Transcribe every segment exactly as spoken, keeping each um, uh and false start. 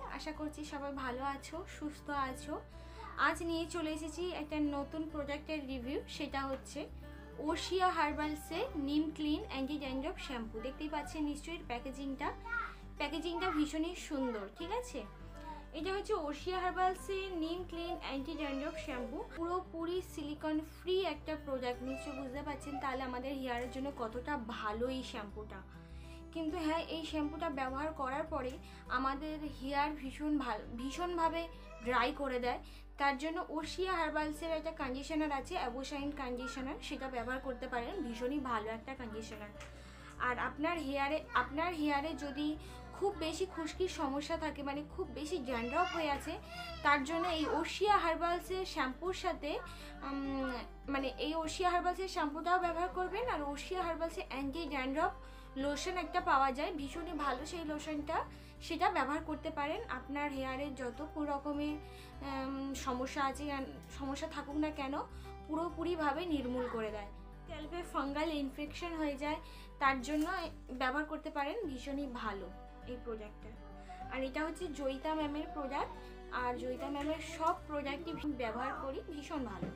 আশা করছি সবাই ভালো আছো, সুস্থ আছো। আজ নিয়ে চলে এসেছি একটা নতুন প্রোডাক্টের রিভিউ, সেটা হচ্ছে ওশিয়া হার্বালসে neem clean anti dandruff shampoo. দেখতেই পাচ্ছেন নিশ্চয়ই প্যাকেজিংটা প্যাকেজিংটা ভীষণই সুন্দর, ঠিক আছে। এটা হচ্ছে ওশিয়া হার্বালসে neem clean anti dandruff shampoo, পুরোপুরি সিলিকন ফ্রি একটা প্রোডাক্ট। নিশ্চয়ই বুঝতে পারছেন তাহলে আমাদের হেয়ারের জন্য কতটা ভালো এই শ্যাম্পুটা। কিন্তু হ্যাঁ, এই শ্যাম্পুটা ব্যবহার করার পরে আমাদের হেয়ার ভীষণ ভালো ভীষণভাবে ড্রাই করে দেয়। তার জন্য ওশিয়া হার্বালসের একটা কন্ডিশনার আছে, অ্যাবোসাইন কন্ডিশনার, সেটা ব্যবহার করতে পারেন। ভীষণই ভালো একটা কন্ডিশনার। আর আপনার হেয়ারে আপনার হেয়ারে যদি খুব বেশি খুশকির সমস্যা থাকে, মানে খুব বেশি ড্যান্ড্রফ হয়ে আছে, তার জন্য এই ওশিয়া হার্বালসের শ্যাম্পুর সাথে মানে এই ওশিয়া হার্বালসের শ্যাম্পুটাও ব্যবহার করবেন। আর ওশিয়া হার্বালসের অ্যান্টি ড্যান্ড্রফ লোশন একটা পাওয়া যায়, ভীষণই ভালো সেই লোশনটা, সেটা ব্যবহার করতে পারেন। আপনার হেয়ারের যত রকমের সমস্যা আছে, সমস্যা থাকুক না কেন, পুরোপুরিভাবে নির্মূল করে দেয়। স্ক্যাল্পে ফাঙ্গাল ইনফেকশন হয়ে যায়, তার জন্য ব্যবহার করতে পারেন। ভীষণই ভালো এই প্রোডাক্টটা। আর এটা হচ্ছে জয়িতা ম্যামের প্রোডাক্ট, আর জয়িতা ম্যামের সব প্রোডাক্টই ব্যবহার করি, ভীষণ ভালো।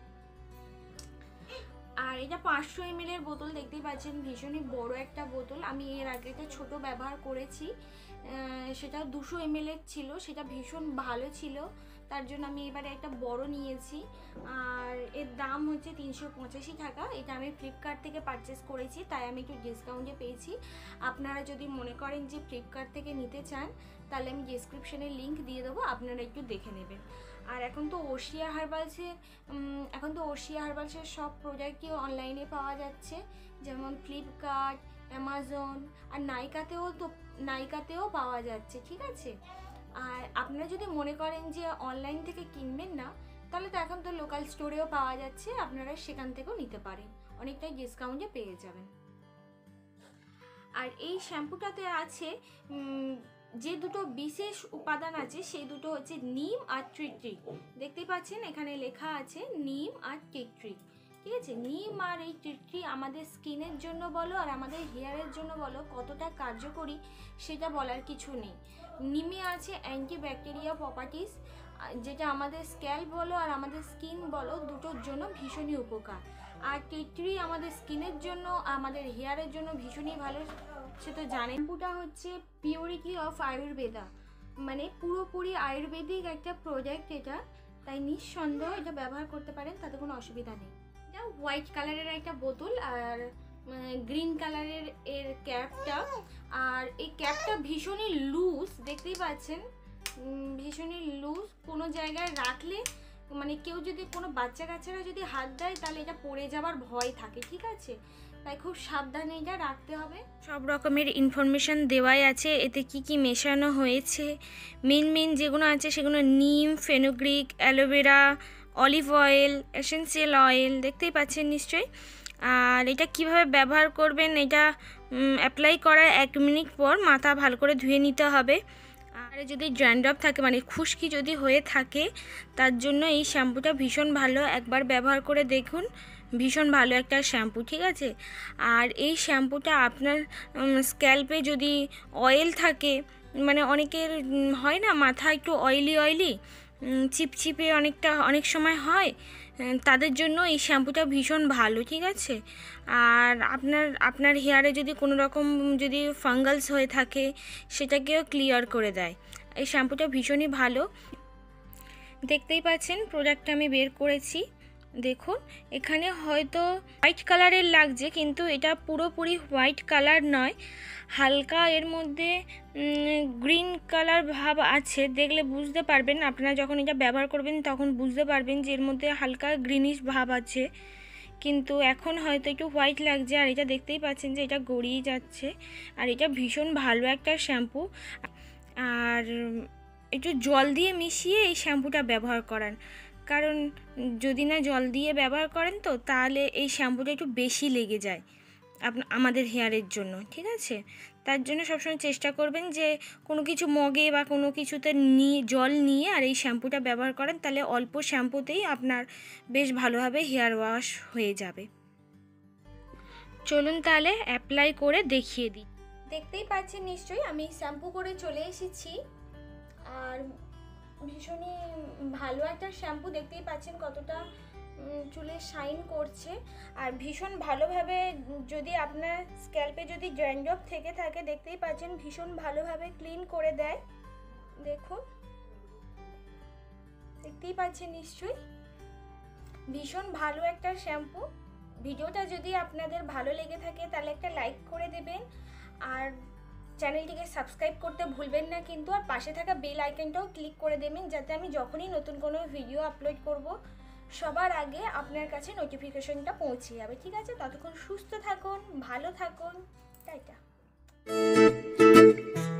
আর এটা পাঁচশো এম এল এর বোতল, দেখতেই পাচ্ছেন ভীষণই বড় একটা বোতল। আমি এর আগে একটা ছোটো ব্যবহার করেছি, সেটা দুশো এম এল এর ছিল, সেটা ভীষণ ভালো ছিল। তার জন্য আমি এবারে একটা বড় নিয়েছি। আর এর দাম হচ্ছে তিনশো পঁচাশি টাকা। এটা আমি ফ্লিপকার্ট থেকে পারচেস করেছি, তাই আমি একটু ডিসকাউন্টে পেয়েছি। আপনারা যদি মনে করেন যে ফ্লিপকার্ট থেকে নিতে চান, তাহলে আমি ডেসক্রিপশনে লিঙ্ক দিয়ে দেবো, আপনারা একটু দেখে নেবেন। আর এখন তো ওশিয়া হার্বালসের এখন তো ওশিয়া হার্বালসের সব প্রোডাক্টই অনলাইনে পাওয়া যাচ্ছে, যেমন ফ্লিপকার্ট, অ্যামাজন, আর নাইকাতেও তো নাইকাতেও পাওয়া যাচ্ছে, ঠিক আছে। আর আপনারা যদি মনে করেন যে অনলাইন থেকে কিনবেন না, তাহলে তো এখন তো লোকাল স্টোরেও পাওয়া যাচ্ছে, আপনারা সেখান থেকেও নিতে পারেন, অনেকটাই ডিসকাউন্টে পেয়ে যাবেন। আর এই শ্যাম্পুটাতে আছে যে দুটো বিশেষ উপাদান আছে, সেই দুটো হচ্ছে নিম আর টি ট্রি। দেখতেই পাচ্ছেন এখানে লেখা আছে নিম আর টি ট্রি, ঠিক আছে। নিম আর এই টি ট্রি আমাদের স্কিনের জন্য বলো আর আমাদের হেয়ারের জন্য বলো কতটা কার্যকরী, সেটা বলার কিছু নেই। নিমে আছে অ্যান্টিব্যাকটেরিয়া প্রপার্টিস, যেটা আমাদের স্ক্যাল্প বলো আর আমাদের স্কিন বলো দুটোর জন্য ভীষণই উপকার। আর টি ট্রি আমাদের স্কিনের জন্য, আমাদের হেয়ারের জন্য ভীষণই ভালো, সে তো জানেন। শ্যাম্পুটা হচ্ছে পিওরিটি অফ আয়ুর্বেদা, মানে পুরোপুরি আয়ুর্বেদিক একটা প্রোডাক্ট এটা, তাই নিঃসন্দেহ এটা ব্যবহার করতে পারেন, তাতে কোনো অসুবিধা নেই। এটা হোয়াইট কালারের একটা বোতল, আর গ্রিন কালারের এর ক্যাপটা। আর এই ক্যাপটা ভীষণই লুজ, দেখতেই পাচ্ছেন ভীষণই লুজ। কোনো জায়গায় রাখলে, মানে কেউ যদি কোনো বাচ্চা কাচ্চারা যদি হাত দেয়, তাহলে এটা পড়ে যাওয়ার ভয় থাকে, ঠিক আছে। তাই খুব সাবধানে এটা রাখতে হবে। সব রকমের ইনফরমেশান দেওয়াই আছে, এতে কি কি মেশানো হয়েছে। মেন মেন যেগুলো আছে সেগুলো neem, fenugreek, aloe vera, olive oil, essential oil, দেখতেই পাচ্ছেন নিশ্চয়ই। আর এটা কিভাবে ব্যবহার করবেন, এটা অ্যাপ্লাই করার এক মিনিট পর মাথা ভালো করে ধুয়ে নিতে হবে। আর যদি ড্যান্ড্রফ থাকে, মানে খুশকি যদি হয়ে থাকে, তার জন্য এই শ্যাম্পুটা ভীষণ ভালো, একবার ব্যবহার করে দেখুন, ভীষণ ভালো একটা শ্যাম্পু, ঠিক আছে। আর এই শ্যাম্পুটা আপনার স্ক্যাল্পে যদি অয়েল থাকে, মানে অনেকের হয় না মাথা একটু অয়েলি অয়েলি চিপচিপে অনেকটা অনেক সময় হয়, তাদের জন্য এই শ্যাম্পুটা ভীষণ ভালো, ঠিক আছে। আর আপনার আপনার হেয়ারে যদি কোনো রকম যদি ফাঙ্গালস হয়ে থাকে, সেটাকেও ক্লিয়ার করে দেয়। এই শ্যাম্পুটা ভীষণই ভালো। দেখতেই পাচ্ছেন প্রোডাক্টটা আমি বের করেছি, দেখুন এখানে হয়তো হোয়াইট কালারের লাগছে, কিন্তু এটা পুরোপুরি হোয়াইট কালার নয়, হালকা এর মধ্যে গ্রিন কালার ভাব আছে। দেখলে বুঝতে পারবেন, আপনারা যখন এটা ব্যবহার করবেন তখন বুঝতে পারবেন যে এর মধ্যে হালকা গ্রিনিশ ভাব আছে, কিন্তু এখন হয়তো একটু হোয়াইট লাগছে। আর এটা দেখতেই পাচ্ছেন যে এটা গড়িয়ে যাচ্ছে। আর এটা ভীষণ ভালো একটা শ্যাম্পু। আর একটু জল দিয়ে মিশিয়ে এই শ্যাম্পুটা ব্যবহার করান, কারণ যদি না জল দিয়ে ব্যবহার করেন তো তাহলে এই শ্যাম্পুটা একটু বেশি লেগে যায় আমাদের হেয়ারের জন্য, ঠিক আছে। তার জন্য সবসময় চেষ্টা করবেন যে কোনো কিছু মগে বা কোনো কিছুতে নিয়ে জল নিয়ে আর এই শ্যাম্পুটা ব্যবহার করেন, তাহলে অল্প শ্যাম্পুতেই আপনার বেশ ভালোভাবে হেয়ার ওয়াশ হয়ে যাবে। চলুন তাহলে অ্যাপ্লাই করে দেখিয়ে দিই। দেখতেই পাচ্ছেন নিশ্চয়ই আমি শ্যাম্পু করে চলে এসেছি। ভীষণই ভালো একটা শ্যাম্পু, দেখতেই পাচ্ছেন কতটা চুলে শাইন করছে। আর ভীষণ ভালোভাবে, যদি আপনার স্ক্যাল্পে যদি ড্যান্ড্রফ থেকে থাকে, দেখতেই পাচ্ছেন ভীষণ ভালোভাবে ক্লিন করে দেয়। দেখুন, দেখতেই পাচ্ছেন নিশ্চয়ই, ভীষণ ভালো একটা শ্যাম্পু। ভিডিওটা যদি আপনাদের ভালো লেগে থাকে তাহলে একটা লাইক করে দেবেন, আর চ্যানেলটিকে সাবস্ক্রাইব করতে ভুলবেন না কিন্তু। আর পাশে থাকা বেল আইকনটাও ক্লিক করে দেবেন, যাতে আমি যখনই নতুন কোনো ভিডিও আপলোড করব সবার আগে আপনার কাছে নোটিফিকেশনটা পৌঁছে যাবে। ঠিক আছে, ততক্ষণ সুস্থ থাকুন, ভালো থাকুন, টাটা।